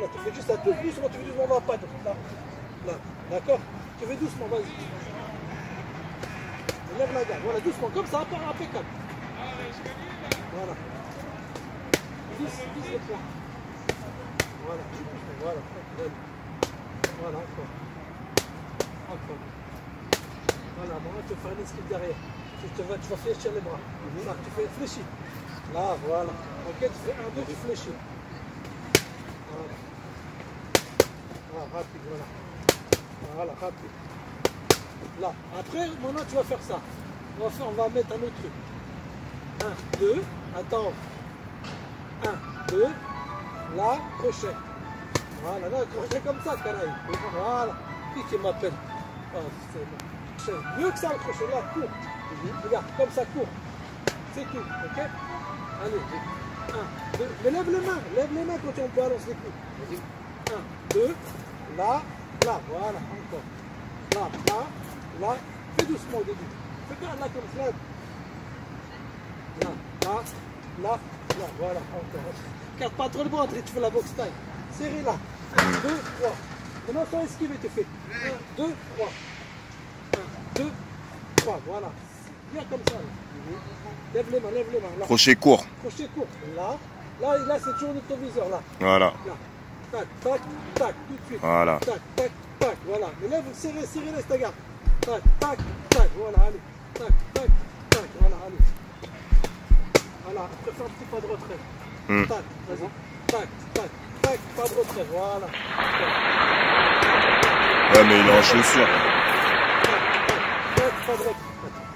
tu fais juste un peu doucement, tu fais doucement, on va pas. Là, là, d'accord? Tu fais doucement, vas-y. Lève la garde, voilà, doucement, comme ça, impeccable. Voilà. 10 le plat. Voilà, voilà, voilà, encore. Encore. Voilà, maintenant tu vas faire une esquive derrière. Tu vas fléchir les bras. Là, tu fais fléchir. Là, voilà. Ok, tu fais 1, 2, tu fléchis. Voilà. Voilà, rapide, voilà. Voilà, rapide. Là, après, maintenant tu vas faire ça. On va mettre un autre truc. 1, 2, attends. 1, 2, là, crochet. Voilà, là, crochet comme ça, canaille. Voilà. Qui m'appelle? Oh, c'est mieux que ça, le crochet, là, court. Regarde, comme ça, court. C'est tout, ok? Allez, 1, 2, mais lève les mains quand on balance les coups. 1, 2, là, là, voilà, encore. Là, là, là, fais doucement au début. Fais pas là comme ça. Là, là, là, là, voilà, encore. Regarde pas trop le ventre et tu fais la boxe taille. Serré là. 1, 2, 3. Maintenant, sans esquiver, tu fais 1, 2, 3. 1, 2, 3, voilà. Bien comme ça. Là. Lève les mains, là. Crochet court. Crochet court. Là, c'est toujours le viseur, là. Voilà. Là. Tac, tac, tac, tout de suite. Voilà. Tac, tac, tac, voilà. Mais lève, serrez, laisse ta garde. Tac, tac, tac, voilà, allez. Tac, tac, tac, voilà, allez. Voilà, après fais un petit pas de retrait. Tac, vas-y. Tac, tac, tac, pas de retrait, voilà. Ouais, mais il est en chaussure. Tac, tac, tac, pas de retrait.